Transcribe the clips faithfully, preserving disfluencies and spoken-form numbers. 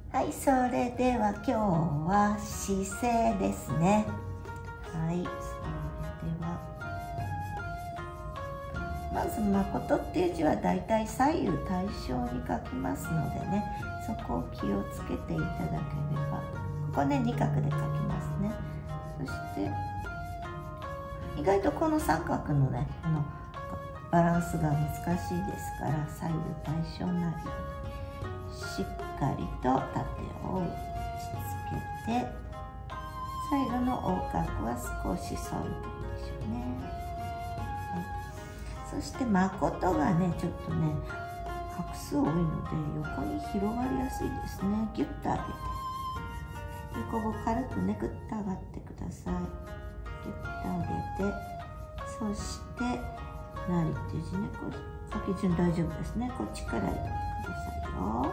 はい、それでは今日は姿勢ですね。はい、それではまず誠っていう字はだいたい左右対称に書きますのでね、そこを気をつけていただければ。ここね二画で書きますね。そして意外とこの三角のねこのバランスが難しいですから、左右対称なるようにしっかりと縦を打ちつけて、最後の横隔は少し添えていいでしょうね。はい、そして誠がねちょっとね画数多いので横に広がりやすいですね。ギュッと上げて横を軽くねぐっと上がってください。ギュッと上げて、そしてなりっていう字ね、これ書き順大丈夫ですね。こっちから入れてくださいよ。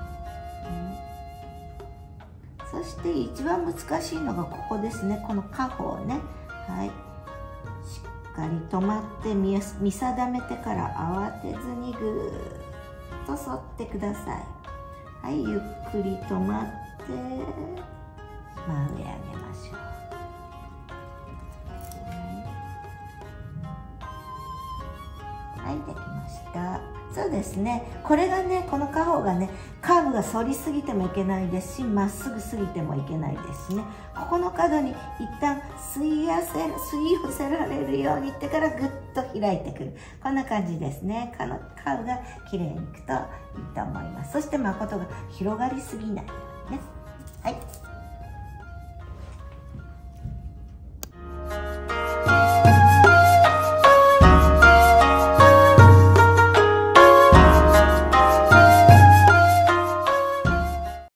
うん、そして一番難しいのがここですね。この下方ね。はい。しっかり止まって見見定めてから慌てずにぐーっと反ってください。はい、ゆっくり止まって真上上げましょう。はい、できました。そうですね。これがね、この下方がね、カーブが反りすぎてもいけないですし、まっすぐすぎてもいけないですしね。ここの角に一旦吸い寄せ、吸い寄せられるようにいってからぐっと開いてくる。こんな感じですね。このカーブが綺麗にいくといいと思います。そして誠が広がりすぎないようにね。はい。